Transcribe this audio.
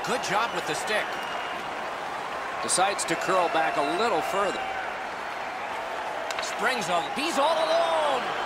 Good job with the stick. Decides to curl back a little further. Springs him. He's all alone.